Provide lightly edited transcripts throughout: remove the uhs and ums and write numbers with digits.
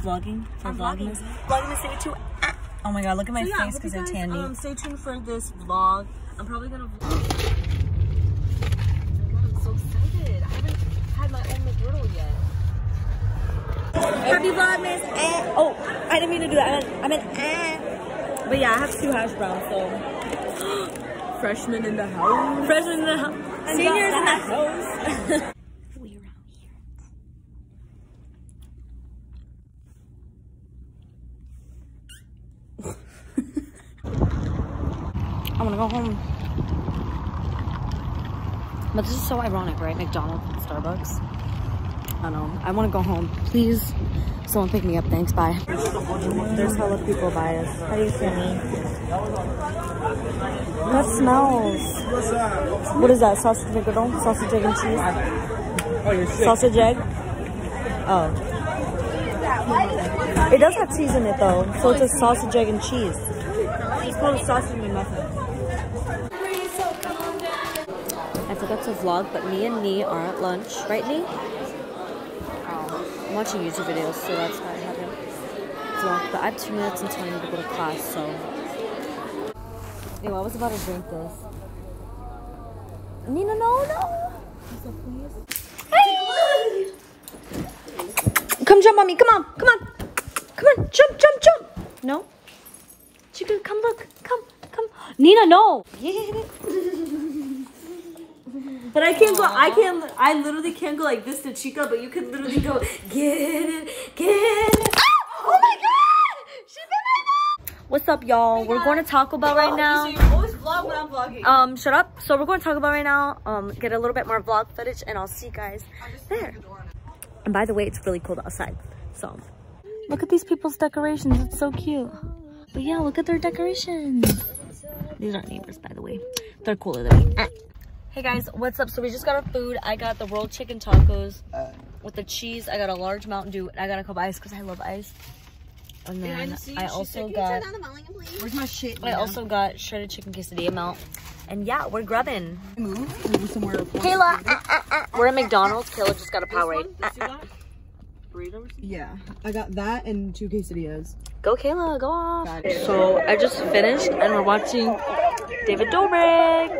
vlogging? I'm vlogging. Vlogging day 2. Oh my god, look at my face because I'm tanning. Stay tuned for this vlog. I'm probably gonna vlog. I'm so excited. I haven't had my own McGriddle yet. Happy Vlogmas! Oh, I didn't mean to do that. I meant But yeah, I have 2 hash browns, so. Freshmen in the house. Freshmen in the house. Seniors in the house. We around here. I wanna go home. But this is so ironic, right? McDonald's and Starbucks. I don't know. I want to go home. Please, someone pick me up. Thanks. Bye. There's hella people by us. How do you feel me? That smells. What is that? Sausage McGriddle? Sausage, egg, and cheese? Oh, you're sick. Sausage, egg? Oh. It does have cheese in it, though. So it's a sausage, egg, and cheese. It's called sausage and muffin. I forgot to vlog, but me and Nee are at lunch. Right, Nee? I'm watching YouTube videos, so that's why I haven't vlogged. But I have 2 minutes until I need to go to class, so. Anyway, I was about to drink this. Nina, no! Hey! Come jump on me, come on! Jump! No? Chica, come look, come. Nina, no! But I can't go, I literally can't go like this to Chica, but you can literally go, get it. Oh my god! She bit my mouth! What's up, y'all? Hey, we're going to Taco Bell right now. You always vlog when I'm vlogging. Shut up. So we're going to Taco Bell right now, get a little bit more vlog footage, and I'll see you guys there. And by the way, it's really cold outside, so. Look at these people's decorations, it's so cute. But yeah, look at their decorations. These aren't neighbors, by the way. They're cooler than me. Hey guys, what's up? So we just got our food. I got the rolled chicken tacos with the cheese. I got a large Mountain Dew, and I got a cup of ice because I love ice. And then I also got. Where's my shit? I also got shredded chicken quesadilla melt. And yeah, we're grubbing. Move somewhere. Kayla, we're at McDonald's. Kayla just got a Powerade. Burritos? Yeah, I got that and 2 quesadillas. Go Kayla, go off. So I just finished, and we're watching David Dobrik.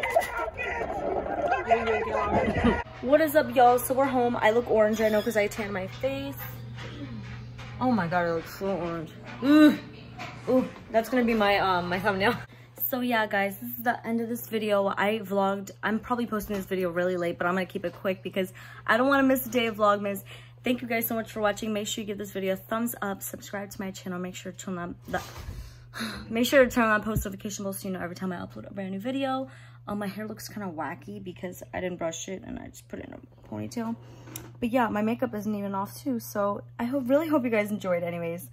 What is up, y'all? So we're home. I look orange right now because I tanned my face. Oh my god, I look so orange. Ooh, that's gonna be my my thumbnail. So yeah, guys, this is the end of this video. I vlogged. I'm probably posting this video really late, but I'm gonna keep it quick because I don't want to miss a day of Vlogmas. Thank you guys so much for watching. Make sure you give this video a thumbs up. Subscribe to my channel. Make sure to turn on post notification bell so you know every time I upload a brand new video. My hair looks kind of wacky because I didn't brush it and I just put it in a ponytail. But yeah, my makeup isn't even off too. So I really hope you guys enjoyed anyways.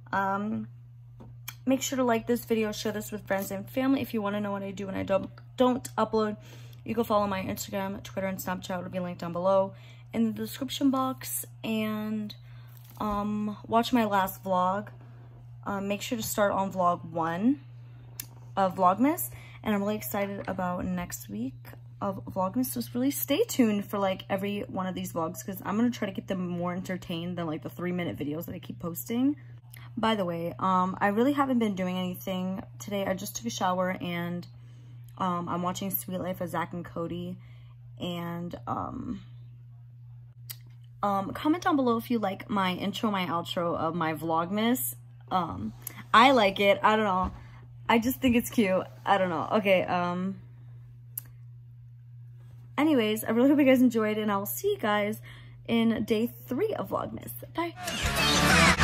Make sure to like this video, share this with friends and family. If you want to know what I do when I don't upload, you can follow my Instagram, Twitter, and Snapchat. It'll be linked down below in the description box. And watch my last vlog. Make sure to start on vlog 1 of Vlogmas. And I'm really excited about next week of Vlogmas. So just really stay tuned for like every one of these vlogs because I'm going to try to get them more entertained than like the 3-minute videos that I keep posting. By the way, I really haven't been doing anything today. I just took a shower and I'm watching Sweet Life of Zach and Cody. And comment down below if you like my intro, my outro of my Vlogmas. I like it. I don't know. I just think it's cute. I don't know. Okay, anyways, I really hope you guys enjoyed, and I will see you guys in day 3 of Vlogmas. Bye.